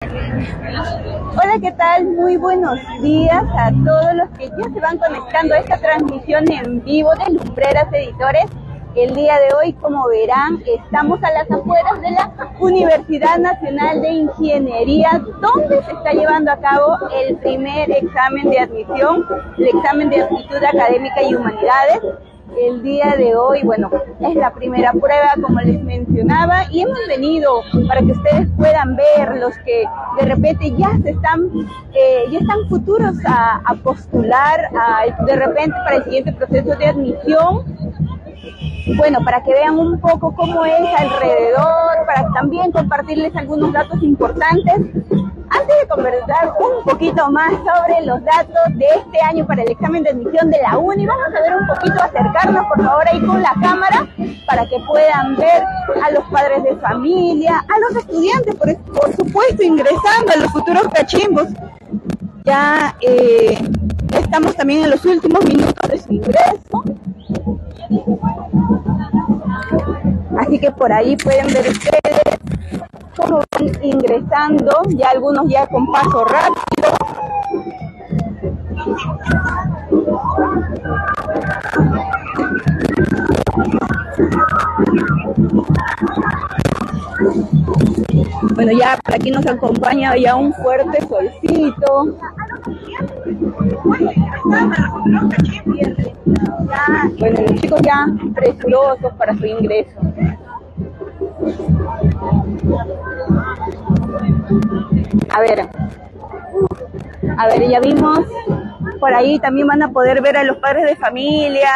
Hola, ¿qué tal? Muy buenos días a todos los que ya se van conectando a esta transmisión en vivo de Lumbreras Editores. El día de hoy, como verán, estamos a las afueras de la Universidad Nacional de Ingeniería, donde se está llevando a cabo el primer examen de admisión, el examen de aptitud académica y humanidades. El día de hoy, bueno, es la primera prueba, como les mencionaba, y hemos venido para que ustedes puedan ver los que de repente ya están futuros a postular de repente para el siguiente proceso de admisión. Bueno, para que vean un poco cómo es alrededor, para también compartirles algunos datos importantes. Antes de conversar un poquito más sobre los datos de este año para el examen de admisión de la UNI, vamos a ver un poquito, acercarnos por favor ahí con la cámara, para que puedan ver a los padres de familia, a los estudiantes, por supuesto, ingresando, a los futuros cachimbos. Ya estamos también en los últimos minutos de su ingreso. Así que por ahí pueden ver ustedes cómo van ingresando, ya algunos ya con paso rápido. Bueno, ya por aquí nos acompaña ya un fuerte solcito. Bueno, los chicos ya presurosos para su ingreso. A ver, ya vimos, por ahí también van a poder ver a los padres de familia.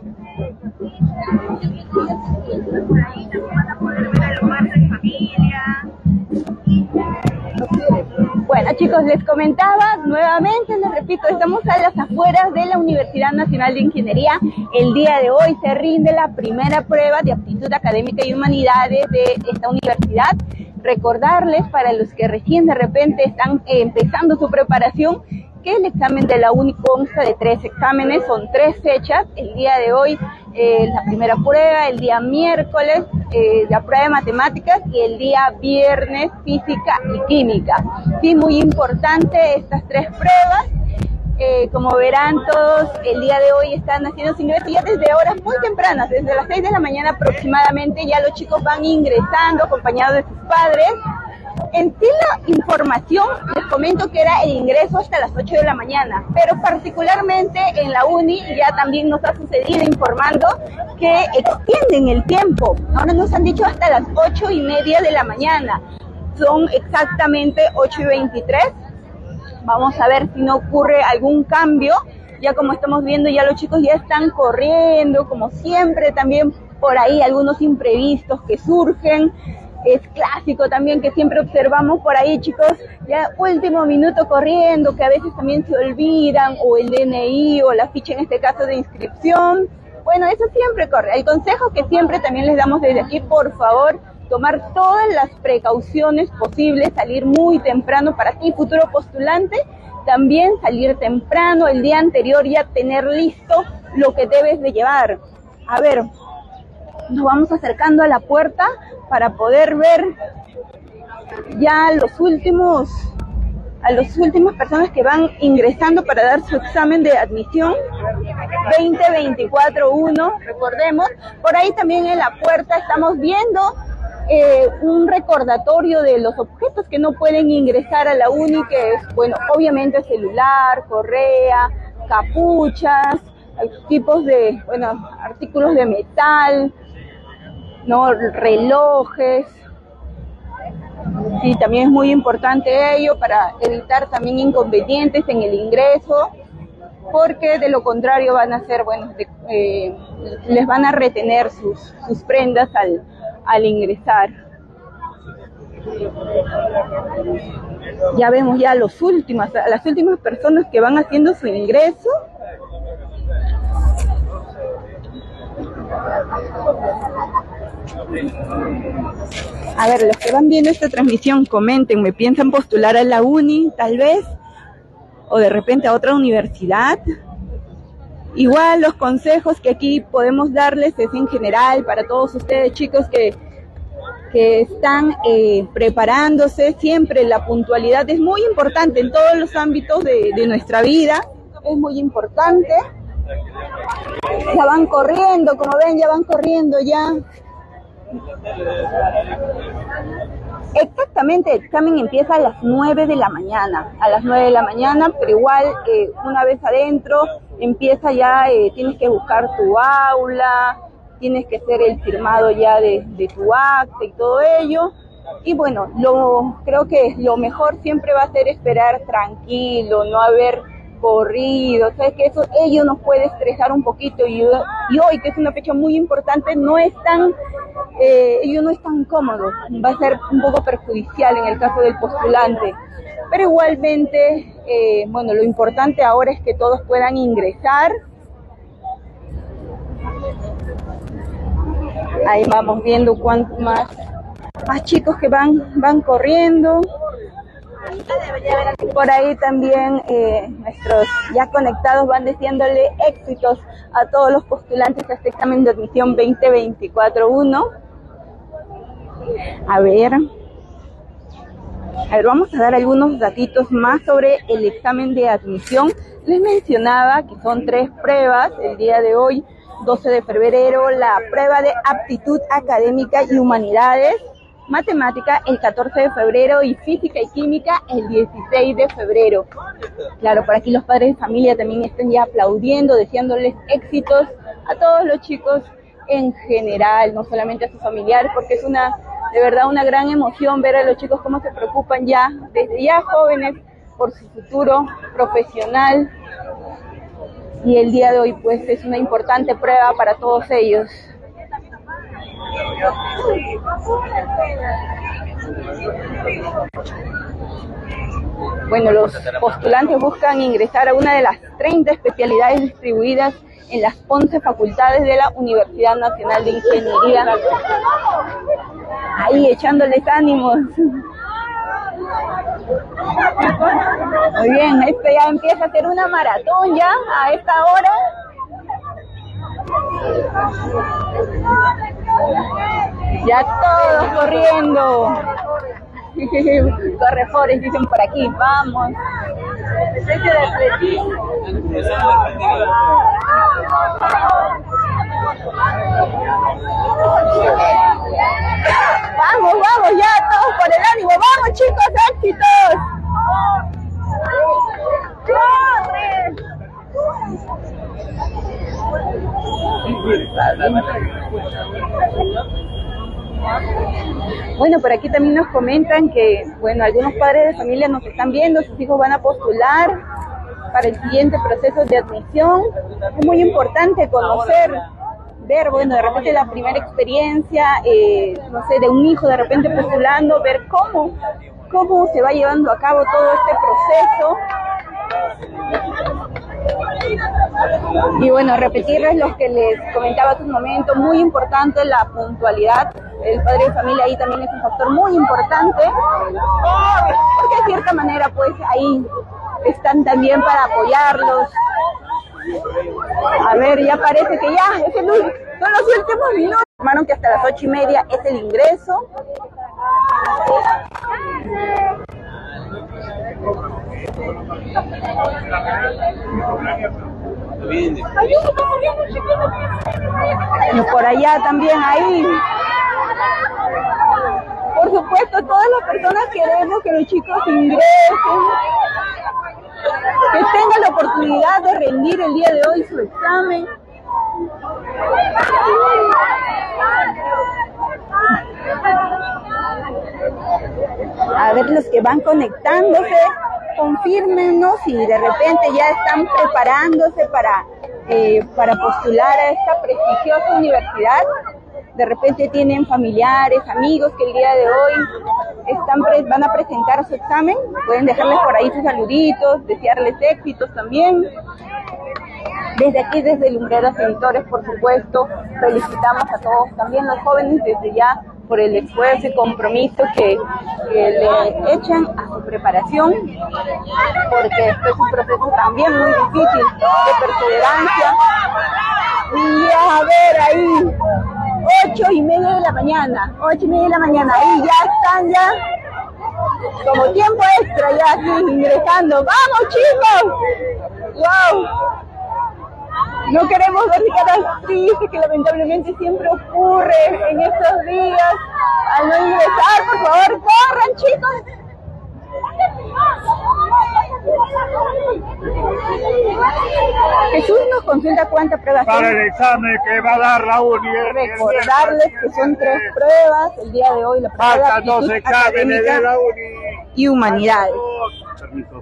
Bueno, chicos, les comentaba nuevamente, les repito, estamos a las afueras de la Universidad Nacional de Ingeniería. El día de hoy se rinde la primera prueba de aptitud académica y humanidades de esta universidad. Recordarles, para los que recién de repente están empezando su preparación, que el examen de la UNI consta de 3 exámenes, son 3 fechas. El día de hoy la primera prueba, el día miércoles la prueba de matemáticas y el día viernes física y química. Sí, muy importante estas 3 pruebas. Como verán todos, el día de hoy están haciendo su ingreso ya desde horas muy tempranas, desde las 6 de la mañana aproximadamente, ya los chicos van ingresando acompañados de sus padres. En sí la información, les comento que era el ingreso hasta las 8 de la mañana, pero particularmente en la UNI ya también nos ha sucedido informando que extienden el tiempo. Ahora nos han dicho hasta las 8:30 de la mañana, son exactamente 8:23. Vamos a ver si no ocurre algún cambio. Ya como estamos viendo, ya los chicos ya están corriendo, como siempre, también por ahí algunos imprevistos que surgen. Es clásico también que siempre observamos por ahí, chicos, ya último minuto corriendo, que a veces también se olvidan, o el DNI, o la ficha en este caso de inscripción. Bueno, eso siempre corre. El consejo que siempre también les damos desde aquí, por favor, tomar todas las precauciones posibles, salir muy temprano para ti, futuro postulante, también salir temprano, el día anterior ya tener listo lo que debes de llevar. A ver, nos vamos acercando a la puerta para poder ver ya a las últimas personas que van ingresando para dar su examen de admisión 2024-1, recordemos. Por ahí también en la puerta estamos viendo un recordatorio de los objetos que no pueden ingresar a la UNI, que es, bueno, obviamente celular, correa, capuchas, tipos de, bueno, artículos de metal, ¿no? Relojes. Sí, también es muy importante ello para evitar también inconvenientes en el ingreso, porque de lo contrario van a ser, bueno, les van a retener sus prendas al ingresar. Ya vemos ya las últimas personas que van haciendo su ingreso. A ver, los que van viendo esta transmisión, comenten, ¿me piensan postular a la UNI, tal vez? ¿O de repente a otra universidad? Igual los consejos que aquí podemos darles es en general para todos ustedes, chicos, que que están preparándose. Siempre la puntualidad es muy importante en todos los ámbitos de nuestra vida, es muy importante. Ya van corriendo, como ven, ya van corriendo ya. Exactamente, el examen empieza a las 9 de la mañana, pero igual una vez adentro empieza ya, tienes que buscar tu aula, tienes que hacer el firmado ya de tu acta y todo ello. Y bueno, creo que lo mejor siempre va a ser esperar tranquilo, no haber corrido. Sabes que ello nos puede estresar un poquito, y hoy, que es una fecha muy importante, ello no es tan cómodo, va a ser un poco perjudicial en el caso del postulante. Pero igualmente, bueno, lo importante ahora es que todos puedan ingresar. Ahí vamos viendo cuántos más chicos que van corriendo. Por ahí también nuestros ya conectados van deseándole éxitos a todos los postulantes a este examen de admisión 2024-1. A ver, vamos a dar algunos datitos más sobre el examen de admisión. Les mencionaba que son 3 pruebas el día de hoy, 12 de febrero, la prueba de aptitud académica y humanidades, matemática el 14 de febrero y física y química el 16 de febrero. Claro, por aquí los padres de familia también están ya aplaudiendo, deseándoles éxitos a todos los chicos en general, no solamente a sus familiares, porque es de verdad una gran emoción ver a los chicos cómo se preocupan ya, desde ya jóvenes, por su futuro profesional. Y el día de hoy pues es una importante prueba para todos ellos. Bueno, los postulantes buscan ingresar a una de las 30 especialidades distribuidas en las 11 facultades de la Universidad Nacional de Ingeniería. Ahí echándoles ánimos. Muy bien, esto ya empieza a ser una maratón ya a esta hora. Ya todos corriendo. Corre Forest, dicen por aquí, vamos. Vamos ya, todos por el ánimo. Vamos chicos, éxitos. Bueno, por aquí también nos comentan que, bueno, algunos padres de familia nos están viendo, sus hijos van a postular para el siguiente proceso de admisión. Es muy importante conocer, ver, bueno, de repente la primera experiencia, no sé, de un hijo de repente postulando, ver cómo se va llevando a cabo todo este proceso. Y bueno, repetirles lo que les comentaba hace un momento, muy importante la puntualidad. El padre de familia ahí también es un factor muy importante, porque de cierta manera pues ahí están también para apoyarlos. A ver, ya parece que ya, son los últimos minutos. Informaron que hasta las 8:30 es el ingreso. Y por allá también ahí. Por supuesto, todas las personas queremos que los chicos ingresen, que tengan la oportunidad de rendir el día de hoy su examen. A ver, los que van conectándose, confírmenos si de repente ya están preparándose para postular a esta prestigiosa universidad. De repente tienen familiares, amigos que el día de hoy van a presentar su examen. Pueden dejarles por ahí sus saluditos, desearles éxitos también. Desde aquí, desde Lumbreras Editores, por supuesto, felicitamos a todos, también los jóvenes, desde ya, por el esfuerzo y compromiso que le echan a su preparación, porque este es un proceso también muy difícil, de perseverancia. Y a ver ahí, 8:30 de la mañana, 8:30 de la mañana, y ya están como tiempo extra ya aquí ingresando. ¡Vamos, chicos! ¡Wow! No queremos ver caras tristes que lamentablemente siempre ocurre en estos días al no ingresar. Por favor, corran, chicos. Jesús nos consulta cuántas pruebas para el examen que va a dar la uni. Recordarles que son 3 pruebas el día de hoy: la prueba de faltan 2 aptitud exámenes de la uni y humanidades. Permiso.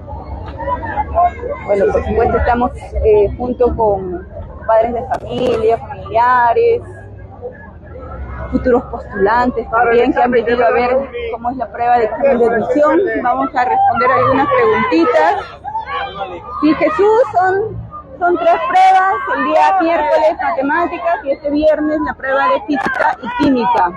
Bueno, por supuesto estamos junto con padres de familia, familiares, futuros postulantes también que han venido a ver cómo es la prueba de examen de admisión. Vamos a responder algunas preguntitas. Sí, Jesús, son 3 pruebas: el día miércoles matemáticas y este viernes la prueba de física y química.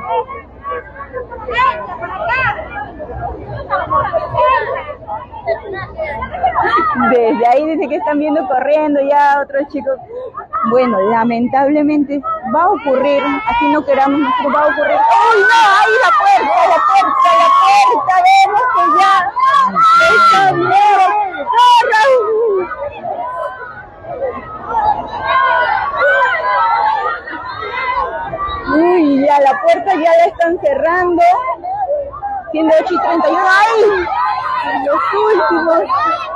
Desde ahí dice que están viendo corriendo ya otros chicos. Bueno, lamentablemente va a ocurrir, así no queramos, nosotros va a ocurrir. ¡Uy, no! ¡Ahí la puerta! Vemos que ya está bien. Uy, ya la puerta ya la están cerrando, siendo 8:31. ¡Ay! Los últimos.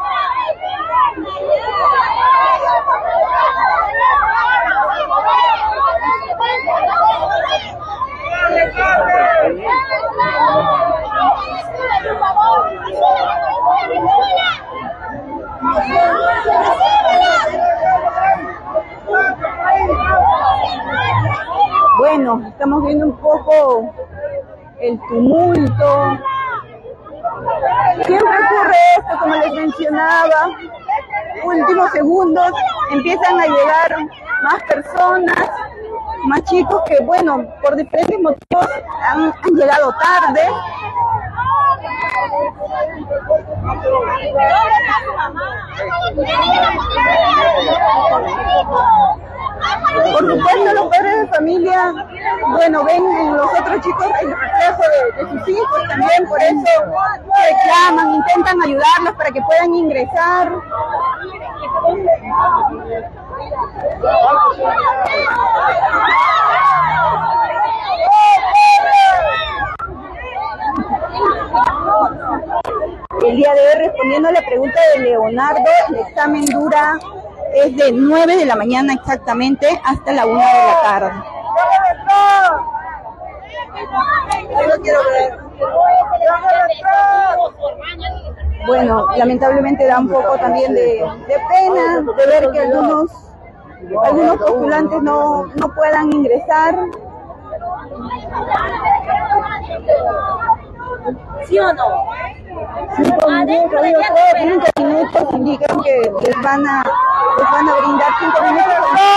Bueno, estamos viendo un poco el tumulto. Siempre ocurre esto, como les mencionaba, últimos segundos empiezan a llegar más personas, más chicos que, bueno, por diferentes motivos han llegado tarde. Por supuesto, los padres de familia, bueno, ven en los otros chicos el reflejo de sus hijos también, por eso reclaman, intentan ayudarlos para que puedan ingresar. El día de hoy, respondiendo a la pregunta de Leonardo, el examen dura es de 9 de la mañana exactamente hasta la 1 de la tarde. Bueno, lamentablemente da un poco también de pena de ver que algunos postulantes no puedan ingresar. ¿Sí o no? 5 minutos indican que les van a brindar 5 minutos.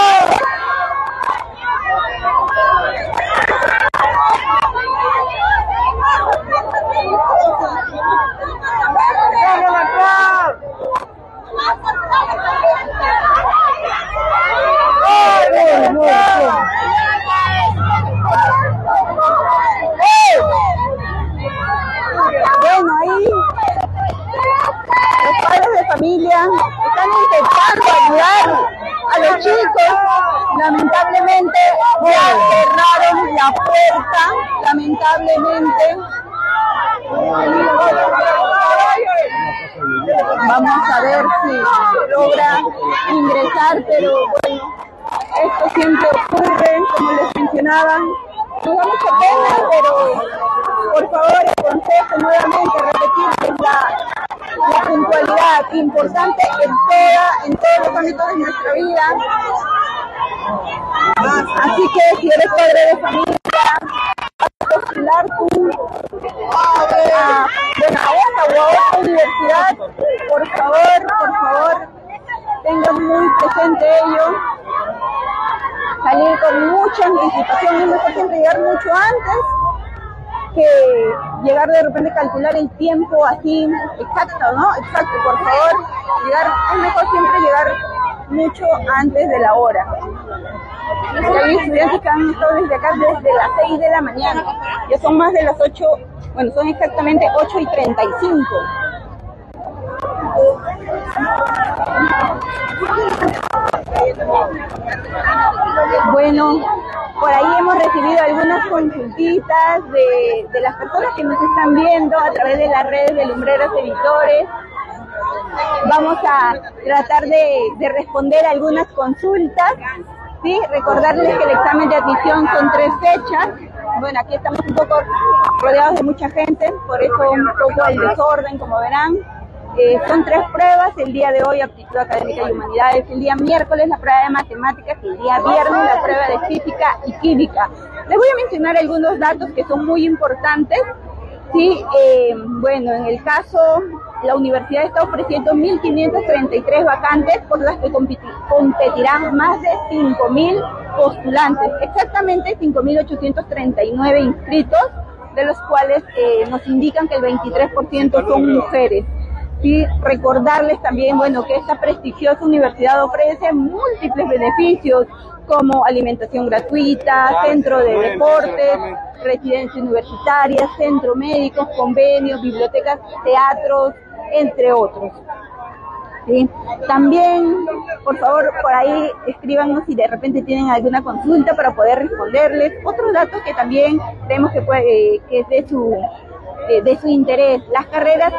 Bueno, ahí los padres de familia están intentando ayudar a los chicos. Lamentablemente ya cerraron la puerta, lamentablemente. Vamos a ver si logra ingresar, pero bueno, esto siempre ocurre, como les mencionaba. Nos da mucha pena, pero por favor el consejo nuevamente, repetirles la puntualidad, importante en todos los ámbitos de nuestra vida. Así que si eres padre de familia, vas a postular tú a esta o a otra universidad, por favor, tengan muy presente ello. Salir con mucha anticipación, es mejor siempre llegar mucho antes que llegar de repente, calcular el tiempo así exacto, ¿no? Exacto, por favor, es mejor siempre llegar mucho antes de la hora. Hay estudiantes que han estado desde acá desde las 6 de la mañana. Ya son más de las 8, bueno, son exactamente 8:35. Bueno, por ahí hemos recibido algunas consultitas de las personas que nos están viendo a través de las redes de Lumbreras Editores. Vamos a tratar de responder algunas consultas. ¿Sí? Recordarles que el examen de admisión son 3 fechas. Bueno, aquí estamos un poco rodeados de mucha gente, por eso un poco el desorden, como verán. Son 3 pruebas, el día de hoy aptitud académica y humanidades, el día miércoles la prueba de matemáticas y el día viernes la prueba de física y química. Les voy a mencionar algunos datos que son muy importantes. Sí, bueno, en el caso, la universidad está ofreciendo 1.533 vacantes por las que competirán más de 5.000 postulantes, exactamente 5.839 inscritos, de los cuales nos indican que el 23% son mujeres. Sí, recordarles también, bueno, que esta prestigiosa universidad ofrece múltiples beneficios como alimentación gratuita, centro de deportes, residencia universitaria, centro médicos, convenios, bibliotecas, teatros, entre otros. ¿Sí? También, por favor, por ahí escríbanos si de repente tienen alguna consulta para poder responderles. Otro dato que también creemos que es de su interés, las carreras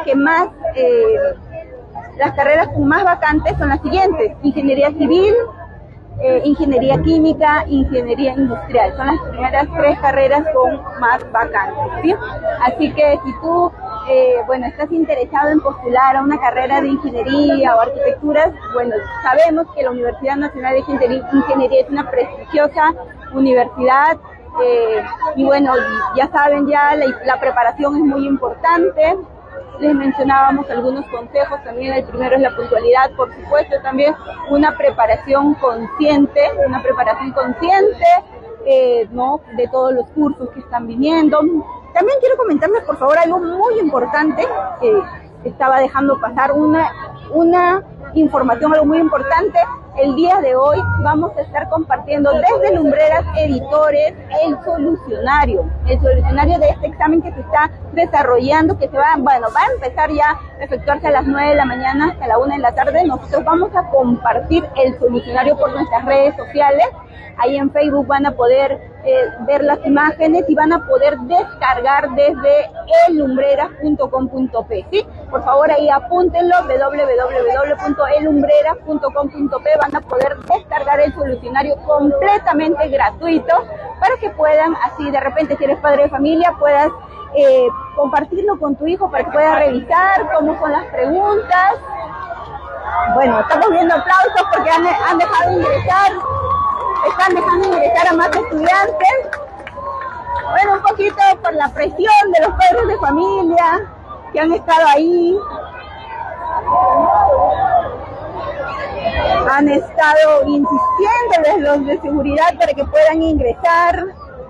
con más vacantes son las siguientes: ingeniería civil, ingeniería química, ingeniería industrial. Son las primeras 3 carreras con más vacantes, ¿sí? Así que si tú bueno, estás interesado en postular a una carrera de ingeniería o arquitectura, bueno, sabemos que la Universidad Nacional de Ingeniería es una prestigiosa universidad. Y bueno, ya saben, ya la preparación es muy importante. Les mencionábamos algunos consejos también. El primero es la puntualidad, por supuesto, también una preparación consciente, ¿no? De todos los cursos que están viniendo. También quiero comentarles, por favor, algo muy importante que estaba dejando pasar, una información, algo muy importante. El día de hoy vamos a estar compartiendo desde Lumbreras Editores el solucionario de este examen que se está desarrollando, que va a empezar ya a efectuarse a las 9 de la mañana hasta la 1 de la tarde. Nosotros vamos a compartir el solucionario por nuestras redes sociales. Ahí en Facebook van a poder ver las imágenes y van a poder descargar desde elumbreras.com.p, ¿sí? Por favor, ahí apúntenlo, www.elumbreras.com.p. Van a poder descargar el solucionario completamente gratuito para que puedan, así de repente, si eres padre de familia, puedas compartirlo con tu hijo para que pueda revisar cómo son las preguntas. Bueno, estamos viendo aplausos porque han dejado ingresar. Están dejando ingresar a más estudiantes. Bueno, un poquito por la presión de los padres de familia que han estado ahí. Han estado insistiéndoles los de seguridad para que puedan ingresar.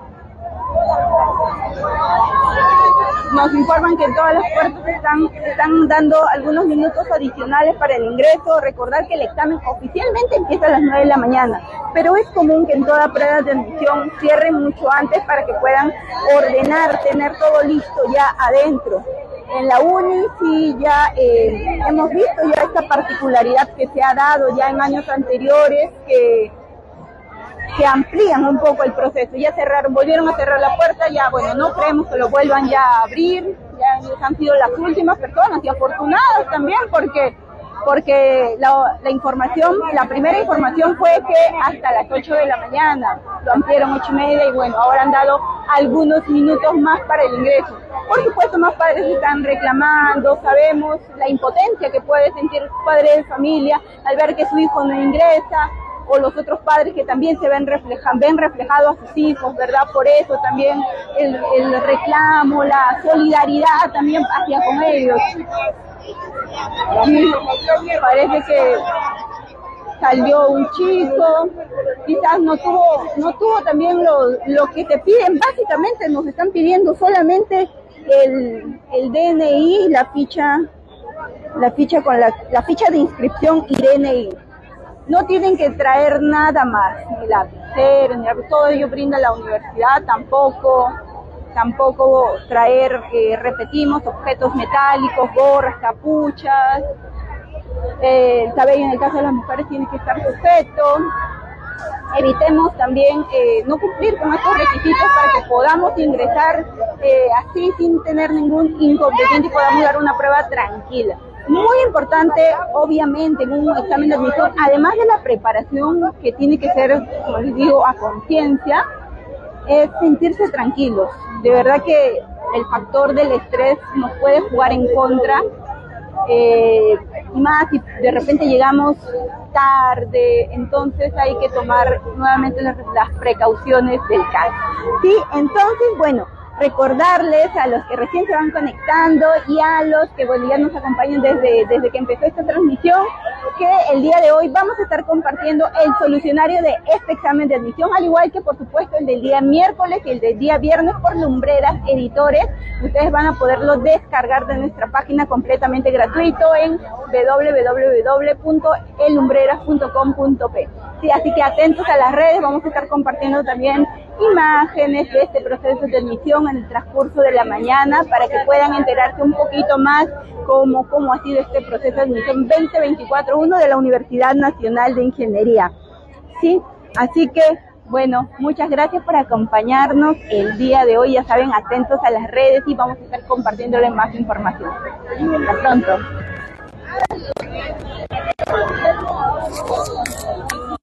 Nos informan que en todas las puertas están dando algunos minutos adicionales para el ingreso. Recordar que el examen oficialmente empieza a las 9 de la mañana, pero es común que en toda prueba de admisión cierren mucho antes para que puedan ordenar, tener todo listo ya adentro. En la uni sí ya hemos visto ya esta particularidad que se ha dado ya en años anteriores, que amplían un poco el proceso. Ya volvieron a cerrar la puerta, ya bueno, no creemos que lo vuelvan ya a abrir. Ya ellos han sido las últimas personas y afortunados también porque la información, la primera información fue que hasta las 8 de la mañana, lo ampliaron 8:30 y bueno, ahora han dado algunos minutos más para el ingreso. Por supuesto, más padres están reclamando, sabemos la impotencia que puede sentir padre de familia al ver que su hijo no ingresa, o los otros padres que también se ven reflejados a sus hijos, ¿verdad? Por eso también el reclamo, la solidaridad también hacia con ellos. Y parece que salió un chico, quizás no tuvo también lo que te piden. Básicamente nos están pidiendo solamente el DNI, la ficha con la ficha de inscripción y DNI. No tienen que traer nada más, ni lapiceros, ni todo ello brinda la universidad, tampoco traer, repetimos, objetos metálicos, gorras, capuchas, el cabello en el caso de las mujeres tiene que estar sujeto. Evitemos también no cumplir con estos requisitos para que podamos ingresar así sin tener ningún inconveniente y podamos dar una prueba tranquila. Muy importante, obviamente, en un examen de admisión, además de la preparación que tiene que ser, como les digo, a conciencia, es sentirse tranquilos. De verdad que el factor del estrés nos puede jugar en contra, más si de repente llegamos tarde, entonces hay que tomar nuevamente las precauciones del caso. Sí, entonces, bueno, recordarles a los que recién se van conectando y a los que ya nos acompañan desde que empezó esta transmisión, que el día de hoy vamos a estar compartiendo el solucionario de este examen de admisión, al igual que por supuesto el del día miércoles y el del día viernes por Lumbreras Editores. Ustedes van a poderlo descargar de nuestra página completamente gratuito en www.elumbreras.com.p. Sí, así que atentos a las redes, vamos a estar compartiendo también imágenes de este proceso de admisión en el transcurso de la mañana para que puedan enterarse un poquito más cómo ha sido este proceso de admisión 2024-1 de la Universidad Nacional de Ingeniería. Sí, así que bueno, muchas gracias por acompañarnos el día de hoy. Ya saben, atentos a las redes y vamos a estar compartiéndole más información. Hasta pronto.